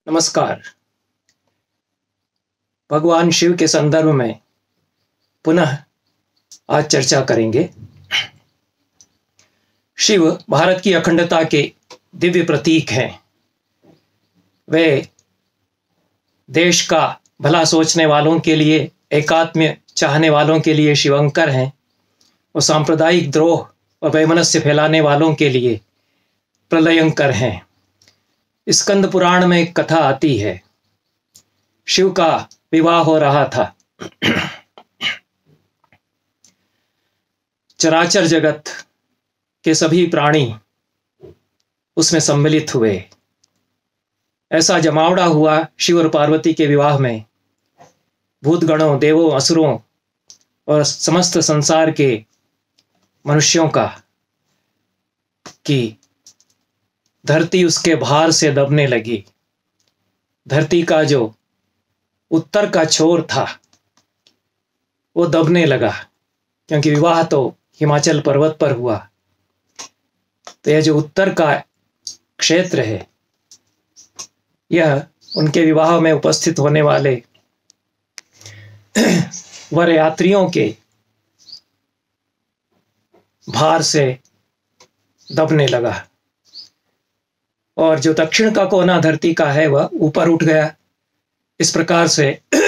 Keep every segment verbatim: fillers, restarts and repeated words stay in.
नमस्कार। भगवान शिव के संदर्भ में पुनः आज चर्चा करेंगे। शिव भारत की अखंडता के दिव्य प्रतीक हैं। वे देश का भला सोचने वालों के लिए, एकात्म चाहने वालों के लिए शिवंकर हैं और सांप्रदायिक द्रोह और वैमनस्य फैलाने वालों के लिए प्रलयंकर हैं। स्कंद पुराण में एक कथा आती है। शिव का विवाह हो रहा था। चराचर जगत के सभी प्राणी उसमें सम्मिलित हुए। ऐसा जमावड़ा हुआ शिव और पार्वती के विवाह में। भूतगणों, देवों, असुरों और समस्त संसार के मनुष्यों का कि धरती उसके भार से दबने लगी। धरती का जो उत्तर का छोर था वो दबने लगा, क्योंकि विवाह तो हिमाचल पर्वत पर हुआ। तो यह जो उत्तर का क्षेत्र है, यह उनके विवाह में उपस्थित होने वाले वर यात्रियों के भार से दबने लगा। और जो दक्षिण का कोना धरती का है वह ऊपर उठ गया। इस प्रकार से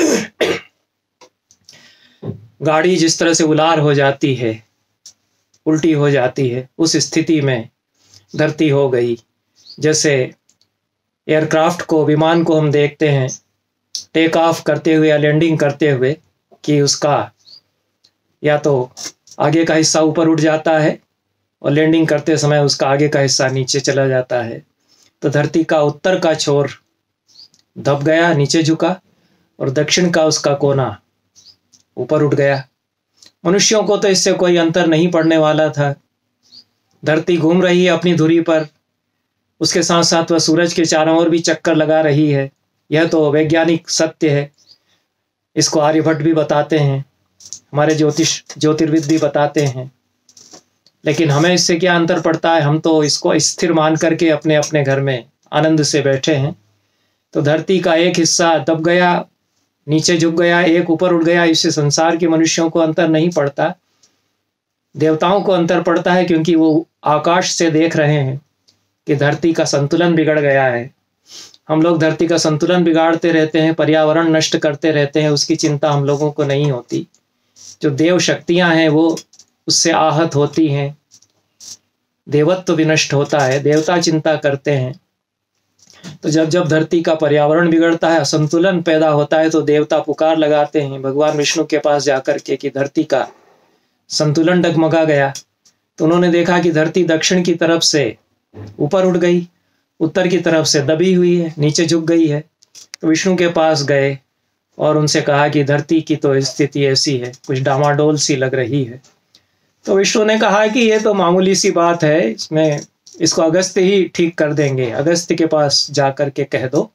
गाड़ी जिस तरह से उलार हो जाती है, उल्टी हो जाती है, उस स्थिति में धरती हो गई। जैसे एयरक्राफ्ट को, विमान को हम देखते हैं टेक ऑफ करते हुए या लैंडिंग करते हुए कि उसका या तो आगे का हिस्सा ऊपर उठ जाता है और लैंडिंग करते समय उसका आगे का हिस्सा नीचे चला जाता है। तो धरती का उत्तर का छोर दब गया, नीचे झुका, और दक्षिण का उसका कोना ऊपर उठ गया। मनुष्यों को तो इससे कोई अंतर नहीं पड़ने वाला था। धरती घूम रही है अपनी धुरी पर, उसके साथ साथ वह सूरज के चारों ओर भी चक्कर लगा रही है। यह तो वैज्ञानिक सत्य है। इसको आर्यभट्ट भी बताते हैं, हमारे ज्योतिष ज्योतिर्विद भी बताते हैं। लेकिन हमें इससे क्या अंतर पड़ता है? हम तो इसको स्थिर मान करके अपने अपने घर में आनंद से बैठे हैं। तो धरती का एक हिस्सा दब गया, नीचे झुक गया, एक ऊपर उठ गया। इससे संसार के मनुष्यों को अंतर नहीं पड़ता। देवताओं को अंतर पड़ता है, क्योंकि वो आकाश से देख रहे हैं कि धरती का संतुलन बिगड़ गया है। हम लोग धरती का संतुलन बिगाड़ते रहते हैं, पर्यावरण नष्ट करते रहते हैं, उसकी चिंता हम लोगों को नहीं होती। जो देव शक्तियां हैं वो उससे आहत होती हैं, देवत्व विनष्ट होता है, देवता चिंता करते हैं। तो जब जब धरती का पर्यावरण बिगड़ता है, असंतुलन पैदा होता है, तो देवता पुकार लगाते हैं भगवान विष्णु के पास जाकर के कि धरती का संतुलन डगमगा गया। तो उन्होंने देखा कि धरती दक्षिण की तरफ से ऊपर उठ गई, उत्तर की तरफ से दबी हुई है, नीचे झुक गई है। तो विष्णु के पास गए और उनसे कहा कि धरती की तो स्थिति ऐसी है, कुछ डामाडोल सी लग रही है। तो विष्णु ने कहा कि ये तो मामूली सी बात है, इसमें इसको अगस्त्य ही ठीक कर देंगे, अगस्त्य के पास जाकर के कह दो।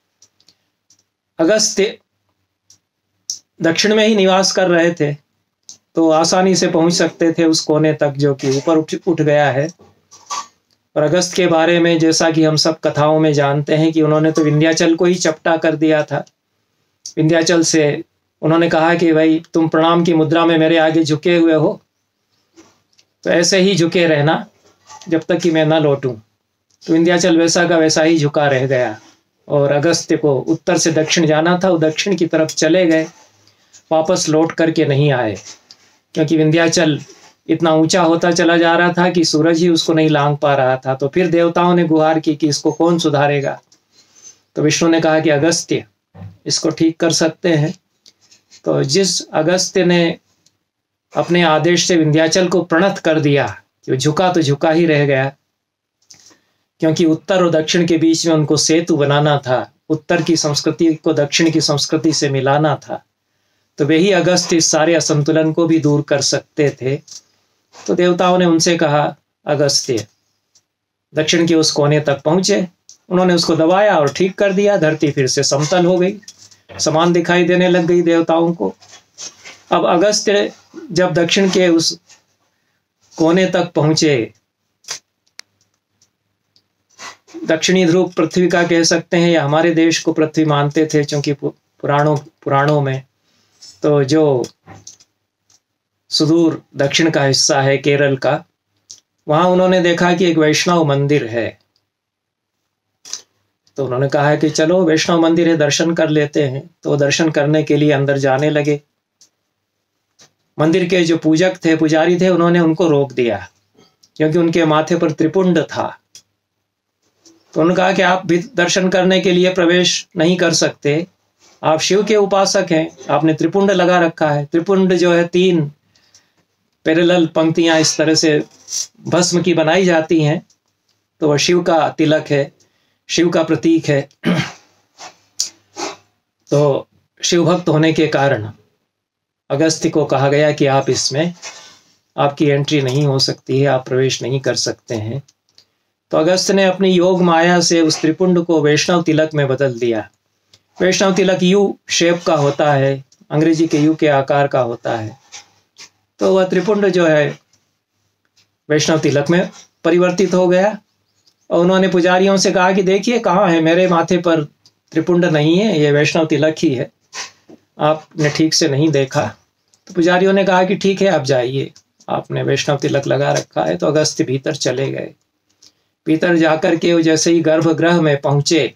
अगस्त्य दक्षिण में ही निवास कर रहे थे, तो आसानी से पहुंच सकते थे उस कोने तक जो कि ऊपर उठ, उठ गया है। और अगस्त के बारे में जैसा कि हम सब कथाओं में जानते हैं कि उन्होंने तो विंध्याचल को ही चपटा कर दिया था। विंध्याचल से उन्होंने कहा कि भाई तुम प्रणाम की मुद्रा में मेरे आगे झुके हुए हो, तो ऐसे ही झुके रहना जब तक कि मैं ना लौटूं। तो विंध्याचल वैसा का वैसा ही झुका रह गया। और अगस्त्य को उत्तर से दक्षिण जाना था, वो दक्षिण की तरफ चले गए, वापस लौट करके नहीं आए, क्योंकि विंध्याचल इतना ऊंचा होता चला जा रहा था कि सूरज ही उसको नहीं लांग पा रहा था। तो फिर देवताओं ने गुहार की कि इसको कौन सुधारेगा। तो विष्णु ने कहा कि अगस्त्य इसको ठीक कर सकते हैं। तो जिस अगस्त्य ने अपने आदेश से विंध्याचल को प्रणत कर दिया, कि झुका तो झुका ही रह गया, क्योंकि उत्तर और दक्षिण के बीच में उनको सेतु बनाना था, उत्तर की संस्कृति को दक्षिण की संस्कृति से मिलाना था। तो वही अगस्त्य इस सारे असंतुलन को भी दूर कर सकते थे। तो देवताओं ने उनसे कहा, अगस्त्य दक्षिण के उस कोने तक पहुंचे, उन्होंने उसको दबाया और ठीक कर दिया। धरती फिर से समतल हो गई, समान दिखाई देने लग गई देवताओं को। अब अगस्त्य जब दक्षिण के उस कोने तक पहुंचे, दक्षिणी ध्रुव पृथ्वी का कह सकते हैं, या हमारे देश को पृथ्वी मानते थे, क्योंकि पुराणों पुराणों में तो जो सुदूर दक्षिण का हिस्सा है केरल का, वहाँ उन्होंने देखा कि एक वैष्णव मंदिर है, तो उन्होंने कहा कि चलो वैष्णव मंदिर है, दर्शन कर लेते हैं। तो दर्शन करने के लिए अंदर जाने लगे। मंदिर के जो पूजक थे, पुजारी थे, उन्होंने उनको रोक दिया, क्योंकि उनके माथे पर त्रिपुंड था। तो उन्होंने कहा कि आप भी दर्शन करने के लिए प्रवेश नहीं कर सकते, आप शिव के उपासक हैं, आपने त्रिपुंड लगा रखा है। त्रिपुंड जो है तीन पैरेलल पंक्तियां इस तरह से भस्म की बनाई जाती हैं, तो वह शिव का तिलक है, शिव का प्रतीक है। तो शिव भक्त होने के कारण अगस्त्य को कहा गया कि आप इसमें आपकी एंट्री नहीं हो सकती है, आप प्रवेश नहीं कर सकते हैं। तो अगस्त्य ने अपनी योग माया से उस त्रिपुंड को वैष्णव तिलक में बदल दिया। वैष्णव तिलक यू शेप का होता है, अंग्रेजी के यू के आकार का होता है। तो वह त्रिपुंड जो है वैष्णव तिलक में परिवर्तित हो गया। और उन्होंने पुजारियों से कहा कि देखिए कहाँ है, मेरे माथे पर त्रिपुंड नहीं है, ये वैष्णव तिलक ही है, आपने ठीक से नहीं देखा। तो पुजारियों ने कहा कि ठीक है, आप जाइए, आपने वैष्णव तिलक लगा रखा है। तो अगस्त्य भीतर चले गए। भीतर जाकर के वो जैसे ही गर्भगृह में पहुंचे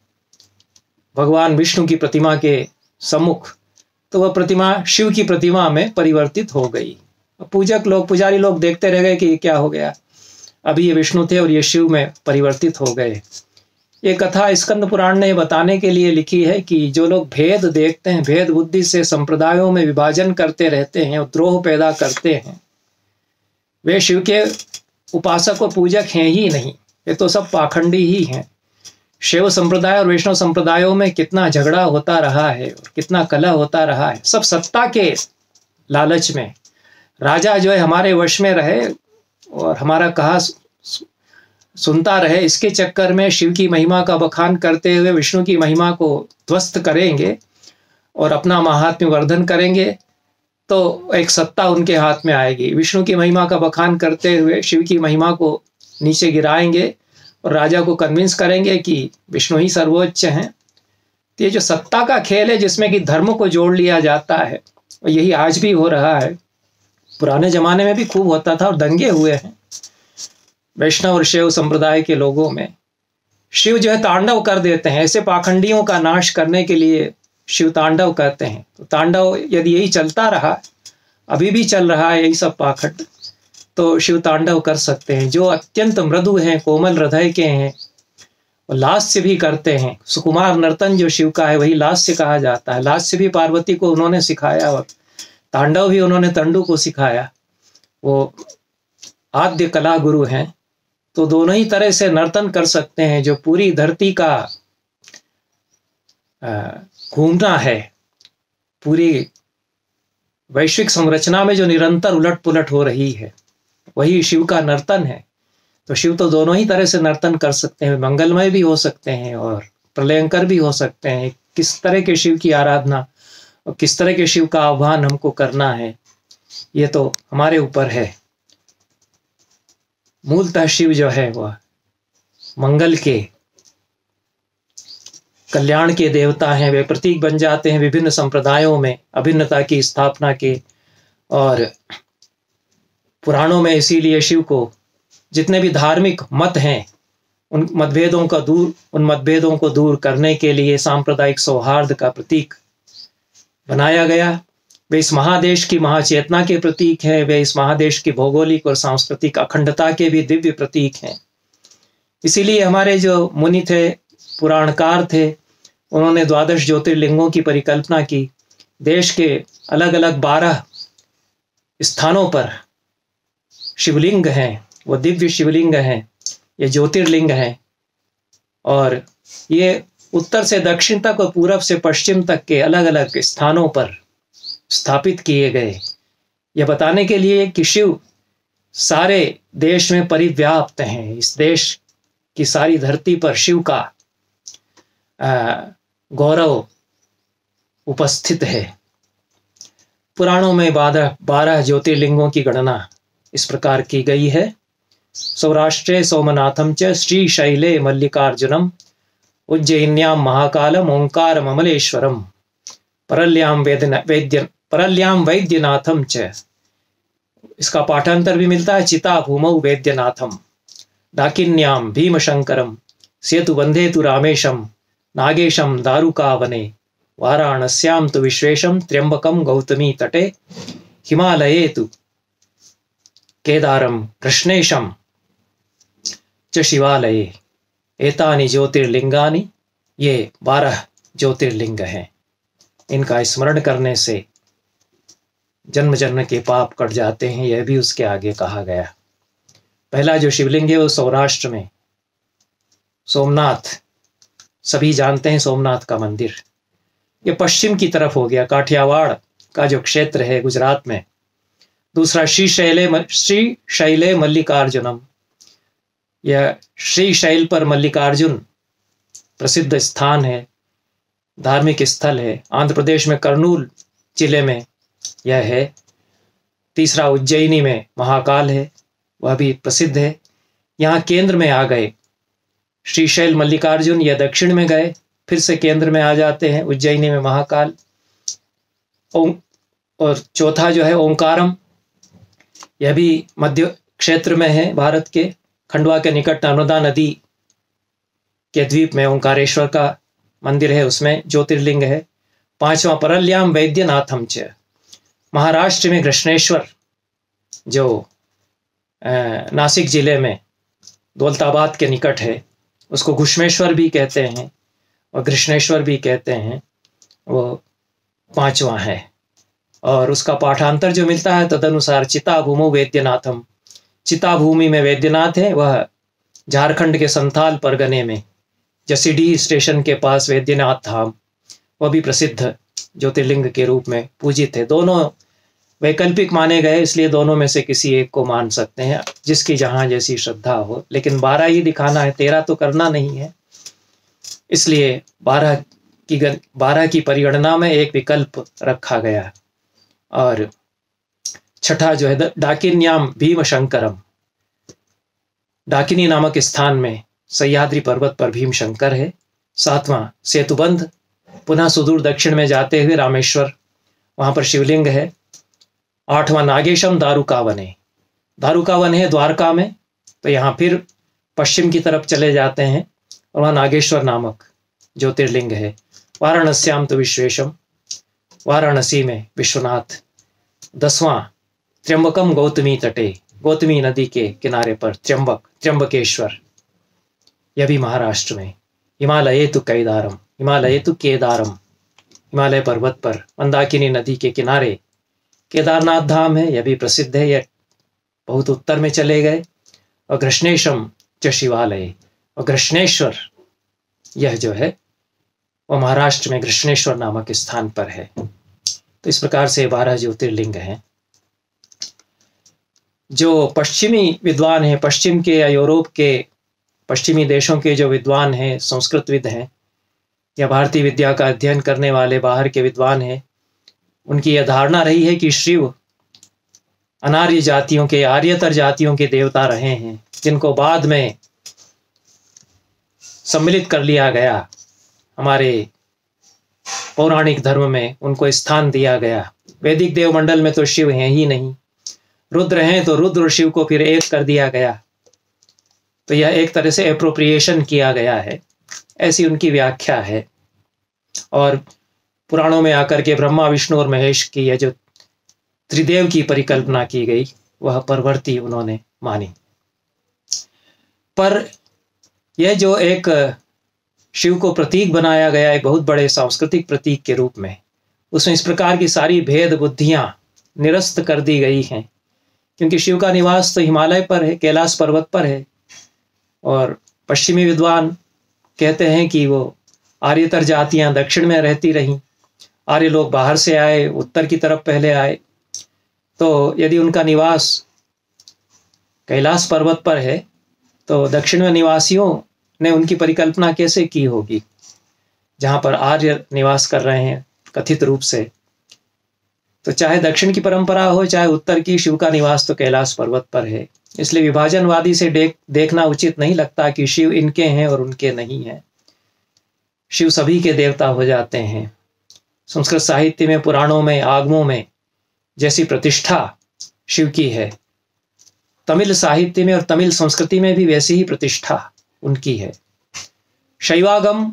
भगवान विष्णु की प्रतिमा के सम्मुख, तो वह प्रतिमा शिव की प्रतिमा में परिवर्तित हो गई। पूजक लोग, पुजारी लोग देखते रह गए कि क्या हो गया, अभी ये विष्णु थे और ये शिव में परिवर्तित हो गए। ये कथा स्कंद पुराण ने बताने के लिए लिखी है कि जो लोग भेद देखते हैं, भेद बुद्धि से संप्रदायों में विभाजन करते रहते हैं और द्रोह पैदा करते हैं, वे शिव के उपासक और पूजक हैं ही नहीं, ये तो सब पाखंडी ही हैं। शिव संप्रदाय और वैष्णव संप्रदायों में कितना झगड़ा होता रहा है और कितना कलह होता रहा है, सब सत्ता के लालच में। राजा जो है हमारे वश में रहे और हमारा कहा सुनता रहे, इसके चक्कर में शिव की महिमा का बखान करते हुए विष्णु की महिमा को ध्वस्त करेंगे और अपना महात्म्य वर्धन करेंगे, तो एक सत्ता उनके हाथ में आएगी। विष्णु की महिमा का बखान करते हुए शिव की महिमा को नीचे गिराएंगे और राजा को कन्विंस करेंगे कि विष्णु ही सर्वोच्च हैं। तो ये जो सत्ता का खेल है, जिसमें कि धर्म को जोड़ लिया जाता है, और यही आज भी हो रहा है। पुराने जमाने में भी खूब होता था और दंगे हुए हैं वैष्णव और शिव संप्रदाय के लोगों में। शिव जो है तांडव कर देते हैं, ऐसे पाखंडियों का नाश करने के लिए शिव तांडव करते हैं। तो तांडव यदि यही चलता रहा, अभी भी चल रहा है यही सब पाखंड, तो शिव तांडव कर सकते हैं। जो अत्यंत मृदु हैं, कोमल हृदय के हैं, और लास्य भी करते हैं। सुकुमार नर्तन जो शिव का है वही लास्य कहा जाता है। लास्य भी पार्वती को उन्होंने सिखाया और तांडव भी उन्होंने तंडु को सिखाया। वो आद्य कला गुरु हैं, तो दोनों ही तरह से नर्तन कर सकते हैं। जो पूरी धरती का घूमना है, पूरी वैश्विक संरचना में जो निरंतर उलट पुलट हो रही है, वही शिव का नर्तन है। तो शिव तो दोनों ही तरह से नर्तन कर सकते हैं, मंगलमय भी हो सकते हैं और प्रलयंकर भी हो सकते हैं। किस तरह के शिव की आराधना और किस तरह के शिव का आह्वान हमको करना है, ये तो हमारे ऊपर है। मूलतः शिव जो है वह मंगल के, कल्याण के देवता हैं। वे प्रतीक बन जाते हैं विभिन्न संप्रदायों में अभिन्नता की स्थापना के। और पुराणों में इसीलिए शिव को जितने भी धार्मिक मत हैं, उन मतभेदों का दूर उन मतभेदों को दूर करने के लिए सांप्रदायिक सौहार्द का प्रतीक बनाया गया। वे इस महादेश की महाचेतना के प्रतीक हैं। वे इस महादेश की भौगोलिक और सांस्कृतिक अखंडता के भी दिव्य प्रतीक हैं। इसीलिए हमारे जो मुनि थे, पुराणकार थे, उन्होंने द्वादश ज्योतिर्लिंगों की परिकल्पना की। देश के अलग अलग बारह स्थानों पर शिवलिंग हैं, वो दिव्य शिवलिंग हैं, ये ज्योतिर्लिंग हैं। और ये उत्तर से दक्षिण तक और पूरब से पश्चिम तक के अलग अलग स्थानों पर स्थापित किए गए। यह बताने के लिए कि शिव सारे देश में परिव्याप्त हैं। इस देश की सारी धरती पर शिव का गौरव उपस्थित है। पुराणों में बारह बारह ज्योतिर्लिंगों की गणना इस प्रकार की गई है। सौराष्ट्रे सोमनाथम च श्रीशैले मल्लिकार्जुनम उज्जैन्यां महाकालम ओंकारम अमलेश्वरम परल्याम वेद्य वैद्य परल्याम वैद्यनाथम च। इसका पाठांतर भी मिलता है, चिता भूमौ वैद्यनाथम डाकिन्याम भीमशंकरम सेतु वंदे तु रामेशम नागेशम दारुकावने वाराणस्याम तु विश्वेशम त्र्यंबकम गौतमी तटे हिमालये तु केदारम कृष्णेशम च शिवालये। एतानि ज्योतिर्लिंगानि, ये बारह ज्योतिर्लिंग हैं। इनका स्मरण करने से जन्म जन्म के पाप कट जाते हैं, यह भी उसके आगे कहा गया। पहला जो शिवलिंग है वो सौराष्ट्र में सोमनाथ, सभी जानते हैं सोमनाथ का मंदिर, ये पश्चिम की तरफ हो गया, काठियावाड़ का जो क्षेत्र है गुजरात में। दूसरा श्रीशैले श्रीशैले मल्लिकार्जुनम, यह श्रीशैल पर मल्लिकार्जुन प्रसिद्ध स्थान है, धार्मिक स्थल है, आंध्र प्रदेश में कर्नूल जिले में यह है। तीसरा उज्जैनी में महाकाल है, वह भी प्रसिद्ध है। यहाँ केंद्र में आ गए श्रीशैल मल्लिकार्जुन, यह दक्षिण में गए, फिर से केंद्र में आ जाते हैं उज्जैनी में महाकाल। और चौथा जो है ओंकारम, यह भी मध्य क्षेत्र में है, भारत के खंडवा के निकट नर्मदा नदी के द्वीप में ओंकारेश्वर का मंदिर है, उसमें ज्योतिर्लिंग है। पांचवा परल्याम वैद्यनाथम च, महाराष्ट्र में कृष्णेश्वर जो नासिक जिले में दौलताबाद के निकट है, उसको घुष्मेश्वर भी कहते हैं और कृष्णेश्वर भी कहते हैं, वो पांचवा है। और उसका पाठांतर जो मिलता है तदनुसार चिता भूमो वैद्यनाथम, चिता भूमि में वैद्यनाथ है, वह झारखंड के संथाल परगने में जसीडीह स्टेशन के पास वैद्यनाथ धाम, वह भी प्रसिद्ध ज्योतिर्लिंग के रूप में पूजित है। दोनों वैकल्पिक माने गए, इसलिए दोनों में से किसी एक को मान सकते हैं, जिसकी जहां जैसी श्रद्धा हो, लेकिन बारह ही दिखाना है, तेरह तो करना नहीं है, इसलिए बारह की बारह की परिगणना में एक विकल्प रखा गया। और छठा जो है डाकिन्याम भीमशंकरम, डाकिनी नामक स्थान में सह्याद्री पर्वत पर भीमशंकर है। सातवां सेतुबंध, पुनः सुदूर दक्षिण में जाते हुए रामेश्वर, वहां पर शिवलिंग है। आठवां नागेशम दारुकावने, दारुकावन है द्वारका में, तो यहाँ फिर पश्चिम की तरफ चले जाते हैं और वहाँ नागेश्वर नामक ज्योतिर्लिंग है। वाराणस्याम तो विश्वेशम, वाराणसी में विश्वनाथ। दसवां त्र्यंबकम गौतमी तटे, गौतमी नदी के किनारे पर त्र्यंबक, त्र्यंबकेश्वर, यह भी महाराष्ट्र में। हिमालये तु केदारम, हिमालये तु केदारम, हिमालय पर्वत पर मंदाकिनी नदी के किनारे केदारनाथ धाम है, यह भी प्रसिद्ध है, यह बहुत उत्तर में चले गए। और कृष्णेशम च शिवालय, और कृष्णेश्वर यह जो है वह महाराष्ट्र में कृष्णेश्वर नामक स्थान पर है। तो इस प्रकार से बारह ज्योतिर्लिंग हैं। जो पश्चिमी विद्वान हैं, पश्चिम के या यूरोप के पश्चिमी देशों के जो विद्वान हैं, संस्कृतविद हैं या भारतीय विद्या का अध्ययन करने वाले बाहर के विद्वान हैं, उनकी यह धारणा रही है कि शिव अनार्य जातियों के, आर्यतर जातियों के देवता रहे हैं, जिनको बाद में सम्मिलित कर लिया गया, हमारे पौराणिक धर्म में उनको स्थान दिया गया। वैदिक देवमंडल में तो शिव हैं ही नहीं, रुद्र हैं, तो रुद्र और शिव को फिर एक कर दिया गया, तो यह एक तरह से एप्रोप्रिएशन किया गया है, ऐसी उनकी व्याख्या है। और पुराणों में आकर के ब्रह्मा, विष्णु और महेश की यह जो त्रिदेव की परिकल्पना की गई, वह परवर्ती उन्होंने मानी। पर यह जो एक शिव को प्रतीक बनाया गया, एक बहुत बड़े सांस्कृतिक प्रतीक के रूप में, उसमें इस प्रकार की सारी भेद बुद्धियां निरस्त कर दी गई हैं, क्योंकि शिव का निवास तो हिमालय पर है, कैलाश पर्वत पर है। और पश्चिमी विद्वान कहते हैं कि वो आर्यतर जातियां दक्षिण में रहती रहीं, आर्य लोग बाहर से आए, उत्तर की तरफ पहले आए, तो यदि उनका निवास कैलाश पर्वत पर है तो दक्षिण में निवासियों ने उनकी परिकल्पना कैसे की होगी, जहां पर आर्य निवास कर रहे हैं कथित रूप से। तो चाहे दक्षिण की परंपरा हो चाहे उत्तर की, शिव का निवास तो कैलाश पर्वत पर है, इसलिए विभाजनवादी से देख देखना उचित नहीं लगता कि शिव इनके हैं और उनके नहीं हैं। शिव सभी के देवता हो जाते हैं। संस्कृत साहित्य में, पुराणों में, आगमों में जैसी प्रतिष्ठा शिव की है, तमिल साहित्य में और तमिल संस्कृति में भी वैसी ही प्रतिष्ठा उनकी है। शैवागम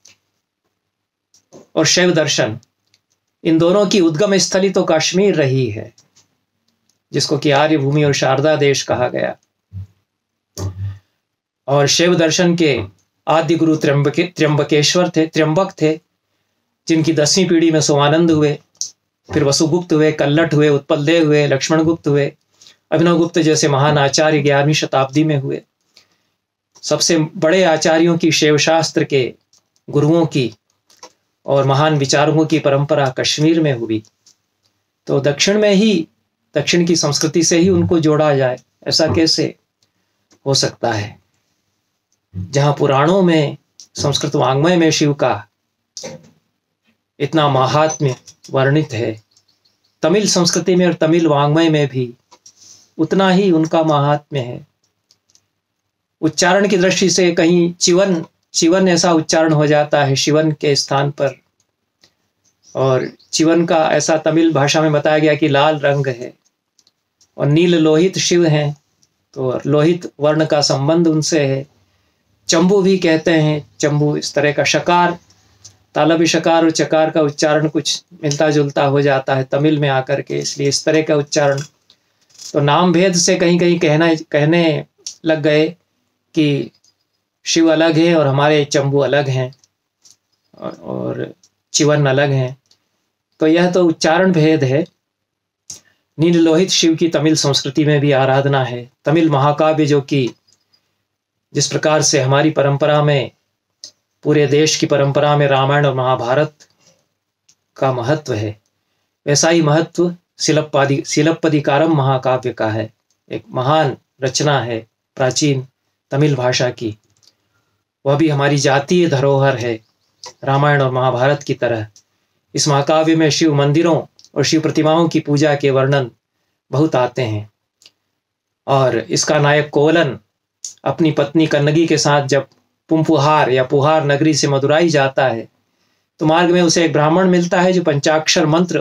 और शैव दर्शन, इन दोनों की उद्गम स्थली तो कश्मीर रही है, जिसको कि आर्य भूमि और शारदा देश कहा गया। और शैव दर्शन के आद्य गुरु त्र्यंबके त्र्यंबकेश्वर थे, त्र्यंबक थे, जिनकी दसवीं पीढ़ी में सोमानंद हुए, फिर वसुगुप्त हुए, कल्लट हुए, उत्पलदेव हुए, लक्ष्मण गुप्त हुए, अभिनव गुप्त जैसे महान आचार्य ग्यारहवीं शताब्दी में हुए। सबसे बड़े आचार्यों की, शैव शास्त्र के गुरुओं की और महान विचारकों की परंपरा कश्मीर में हुई। तो दक्षिण में ही, दक्षिण की संस्कृति से ही उनको जोड़ा जाए, ऐसा कैसे हो सकता है? जहां पुराणों में, संस्कृत वाङ्मय में शिव का इतना महात्म्य वर्णित है, तमिल संस्कृति में और तमिल वाङ्मय में भी उतना ही उनका महात्म्य है। उच्चारण की दृष्टि से कहीं चिवन चिवन ऐसा उच्चारण हो जाता है शिवन के स्थान पर, और चिवन का ऐसा तमिल भाषा में बताया गया कि लाल रंग है, और नील लोहित शिव हैं, तो लोहित वर्ण का संबंध उनसे है। चंबू भी कहते हैं, चंबू इस तरह का। शकार, तालबी शकार और चकार का उच्चारण कुछ मिलता जुलता हो जाता है तमिल में आकर के, इसलिए इस तरह का उच्चारण। तो नाम भेद से कहीं कहीं कहना कहने लग गए कि शिव अलग है और हमारे चंबू अलग हैं और चिवन अलग हैं। तो यह तो उच्चारण भेद है। नील लोहित शिव की तमिल संस्कृति में भी आराधना है। तमिल महाकाव्य, जो कि जिस प्रकार से हमारी परंपरा में, पूरे देश की परंपरा में रामायण और महाभारत का महत्व है, वैसा ही महत्व सिलप्पादि सिलप्पदिकारम महाकाव्य का है। एक महान रचना है प्राचीन तमिल भाषा की, वह भी हमारी जातीय धरोहर है, रामायण और महाभारत की तरह। इस महाकाव्य में शिव मंदिरों और शिव प्रतिमाओं की पूजा के वर्णन बहुत आते हैं। और इसका नायक कोवलन अपनी पत्नी कन्नगी के साथ जब पुंपुहार या पुहार नगरी से मदुराई जाता है, तो मार्ग में उसे एक ब्राह्मण मिलता है जो पंचाक्षर मंत्र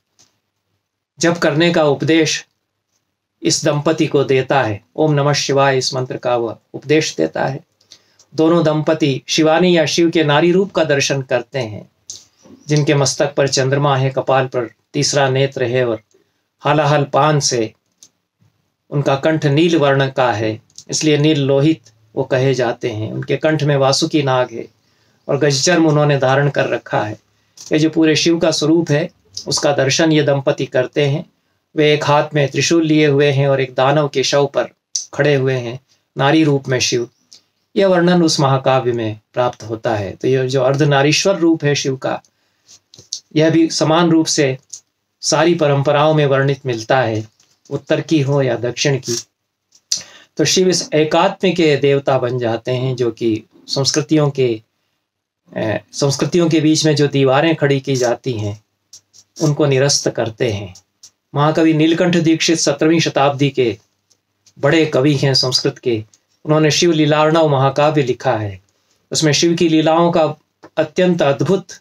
जप करने का उपदेश इस दंपति को देता है। ओम नमः शिवाय, इस मंत्र का वह उपदेश देता है। दोनों दंपति शिवानी या शिव के नारी रूप का दर्शन करते हैं, जिनके मस्तक पर चंद्रमा है, कपाल पर तीसरा नेत्र है, और हालाहल पान से उनका कंठ नील वर्ण का है, इसलिए नील लोहित वो कहे जाते हैं। उनके कंठ में वासुकी नाग है और गजचर्म उन्होंने धारण कर रखा है। ये जो पूरे शिव का स्वरूप है, उसका दर्शन ये दंपति करते हैं। वे एक हाथ में त्रिशूल लिए हुए हैं और एक दानव के शव पर खड़े हुए हैं, नारी रूप में शिव। यह वर्णन उस महाकाव्य में प्राप्त होता है। तो यह जो अर्धनारीश्वर रूप है शिव का, यह भी समान रूप से सारी परंपराओं में वर्णित मिलता है, उत्तर की हो या दक्षिण की। तो शिव इस एकात्म के देवता बन जाते हैं, जो कि संस्कृतियों के संस्कृतियों के बीच में जो दीवारें खड़ी की जाती हैं, उनको निरस्त करते हैं। महाकवि नीलकंठ दीक्षित सत्रहवीं शताब्दी के बड़े कवि हैं संस्कृत के। उन्होंने शिव लीलार्णव महाकाव्य लिखा है। उसमें शिव की लीलाओं का अत्यंत अद्भुत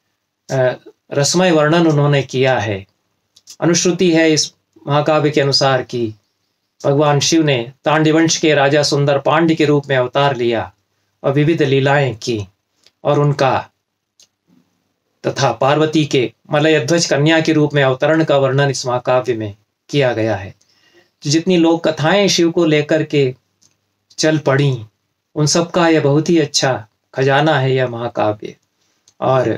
रसमय वर्णन उन्होंने किया है। अनुश्रुति है इस महाकाव्य के अनुसार कि भगवान शिव ने तांडवंश के राजा सुंदर पांड्य के रूप में अवतार लिया और विविध लीलाएं की, और उनका तथा पार्वती के मलयध्वज कन्या के रूप में अवतरण का वर्णन इस महाकाव्य में किया गया है। तो जितनी लोक कथाएं शिव को लेकर के चल पड़ी, उन सब का यह बहुत ही अच्छा खजाना है यह महाकाव्य। और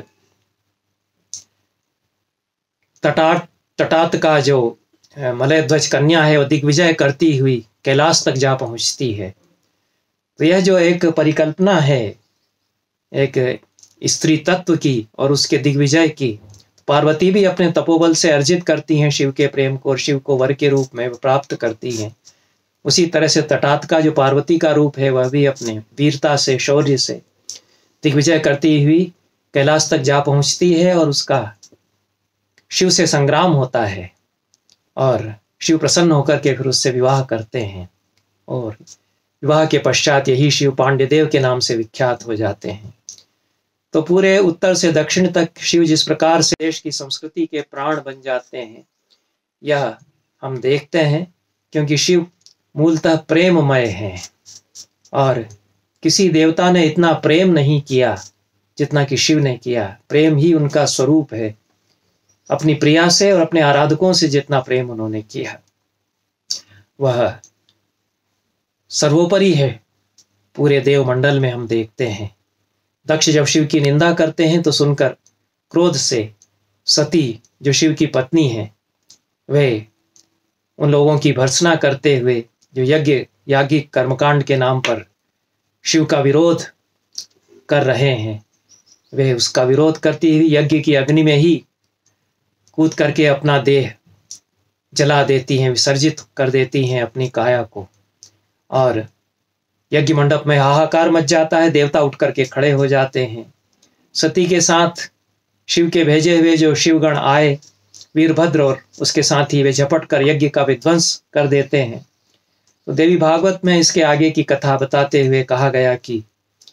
तटात तटात का जो मलयध्वज कन्या है, वो दिग्विजय करती हुई कैलाश तक जा पहुंचती है। तो यह जो एक परिकल्पना है एक स्त्री तत्व की और उसके दिग्विजय की, पार्वती भी अपने तपोबल से अर्जित करती हैं शिव के प्रेम को और शिव को वर के रूप में प्राप्त करती हैं। उसी तरह से तटात का जो पार्वती का रूप है, वह भी अपने वीरता से, शौर्य से दिग्विजय करती हुई कैलाश तक जा पहुंचती है, और उसका शिव से संग्राम होता है और शिव प्रसन्न होकर के फिर उससे विवाह करते हैं। और विवाह के पश्चात यही शिव पांड्यदेव के नाम से विख्यात हो जाते हैं। तो पूरे उत्तर से दक्षिण तक शिव जिस प्रकार से देश की संस्कृति के प्राण बन जाते हैं, यह हम देखते हैं, क्योंकि शिव मूलतः प्रेममय हैं और किसी देवता ने इतना प्रेम नहीं किया जितना कि शिव ने किया। प्रेम ही उनका स्वरूप है। अपनी प्रिया से और अपने आराधकों से जितना प्रेम उन्होंने किया वह सर्वोपरि है। पूरे देवमंडल में हम देखते हैं, दक्ष जब शिव की निंदा करते हैं तो सुनकर क्रोध से सती जो शिव की पत्नी है, वे उन लोगों की भर्त्सना करते हुए जो यज्ञ याज्ञिक कर्मकांड के नाम पर शिव का विरोध कर रहे हैं, वे उसका विरोध करती हुई यज्ञ की अग्नि में ही कूद करके अपना देह जला देती हैं, विसर्जित कर देती हैं अपनी काया को। और यज्ञ मंडप में हाहाकार मच जाता है, देवता उठ करके खड़े हो जाते हैं। सती के साथ शिव के भेजे हुए जो शिवगण आए, वीरभद्र और उसके साथ ही वे झपट कर यज्ञ का विध्वंस कर देते हैं। तो देवी भागवत में इसके आगे की कथा बताते हुए कहा गया कि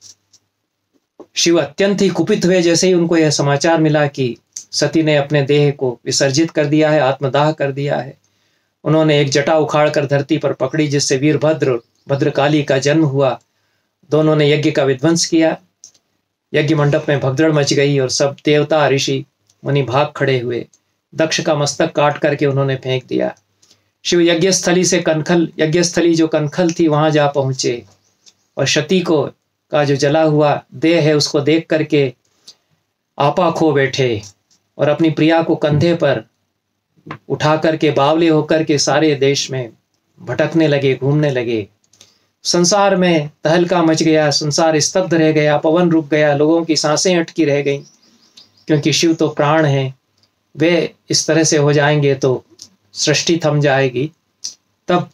शिव अत्यंत ही कुपित हुए जैसे ही उनको यह समाचार मिला कि सती ने अपने देह को विसर्जित कर दिया है, आत्मदाह कर दिया है। उन्होंने एक जटा उखाड़ कर धरती पर पकड़ी, जिससे वीरभद्र भद्रकाली का जन्म हुआ। दोनों ने यज्ञ का विध्वंस किया। यज्ञ मंडप में भगदड़ मच गई और सब देवता ऋषि मुनि भाग खड़े हुए। दक्ष का मस्तक काट करके उन्होंने फेंक दिया। शिव यज्ञस्थली से कनखल यज्ञस्थली जो कनखल थी वहां जा पहुंचे और सती को का जो जला हुआ देह है उसको देख करके आपा खो बैठे और अपनी प्रिया को कंधे पर उठा करके बावले होकर के सारे देश में भटकने लगे, घूमने लगे। संसार में तहलका मच गया, संसार स्तब्ध रह गया, पवन रुक गया, लोगों की सांसें अटकी रह गईं, क्योंकि शिव तो प्राण हैं। वे इस तरह से हो जाएंगे तो सृष्टि थम जाएगी। तब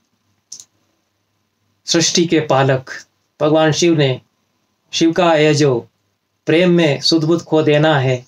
सृष्टि के पालक भगवान शिव ने शिव का यह जो प्रेम में सुध बुध खो देना है,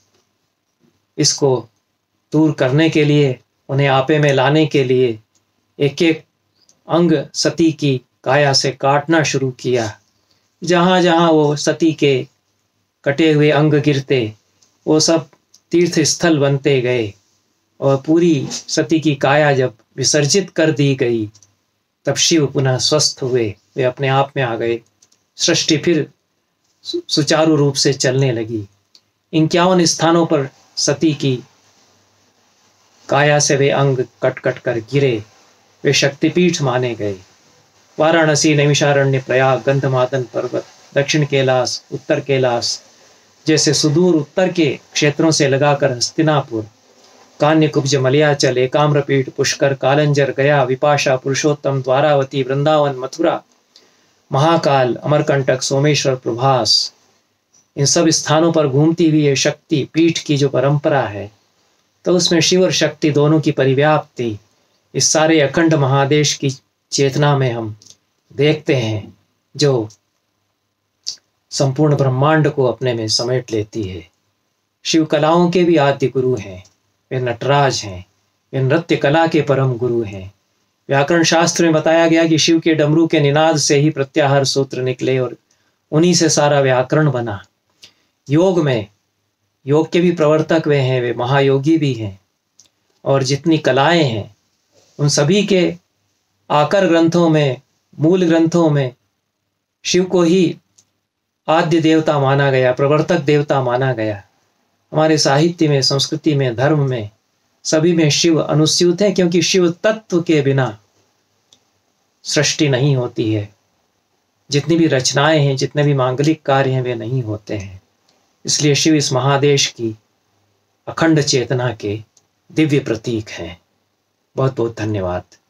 इसको दूर करने के लिए, उन्हें आपे में लाने के लिए एक एक अंग सती की काया से काटना शुरू किया। जहाँ जहाँ वो सती के कटे हुए अंग गिरते वो सब तीर्थ स्थल बनते गए और पूरी सती की काया जब विसर्जित कर दी गई तब शिव पुनः स्वस्थ हुए, वे अपने आप में आ गए। सृष्टि फिर सुचारू रूप से चलने लगी। इक्यावन स्थानों पर सती की काया से वे अंग कट कट कर गिरे, वे शक्तिपीठ माने गए। वाराणसी, नैमिषारण्य, प्रयाग, गंधमादन पर्वत, दक्षिण कैलाश, उत्तर कैलाश जैसे सुदूर उत्तर के क्षेत्रों से लगाकर हस्तिनापुर, कान्यकुब्ज, मलयाचल, एकाम्रपीठ, पुष्कर, कालंजर, गया, विपाशा, पुरुषोत्तम, द्वारावती, वृंदावन, मथुरा, महाकाल, अमरकंटक, सोमेश्वर, प्रभास, इन सब स्थानों पर घूमती हुई ये शक्ति पीठ की जो परंपरा है, तो उसमें शिव और शक्ति दोनों की परिव्याप्ति इस सारे अखंड महादेश की चेतना में हम देखते हैं, जो संपूर्ण ब्रह्मांड को अपने में समेट लेती है। शिव कलाओं के भी आद्य गुरु हैं, वे नटराज हैं, वे नृत्य कला के परम गुरु हैं। व्याकरण शास्त्र में बताया गया कि शिव के डमरू के निनाद से ही प्रत्याहार सूत्र निकले और उन्हीं से सारा व्याकरण बना। योग में योग के भी प्रवर्तक वे हैं, वे महायोगी भी हैं, और जितनी कलाएं हैं उन सभी के आकर ग्रंथों में, मूल ग्रंथों में शिव को ही आद्य देवता माना गया, प्रवर्तक देवता माना गया। हमारे साहित्य में, संस्कृति में, धर्म में, सभी में शिव अनुस्यूत है, क्योंकि शिव तत्व के बिना सृष्टि नहीं होती है। जितनी भी रचनाएं हैं, जितने भी मांगलिक कार्य हैं, वे नहीं होते हैं। इसलिए शिव इस महादेश की अखंड चेतना के दिव्य प्रतीक हैं। बहुत बहुत धन्यवाद।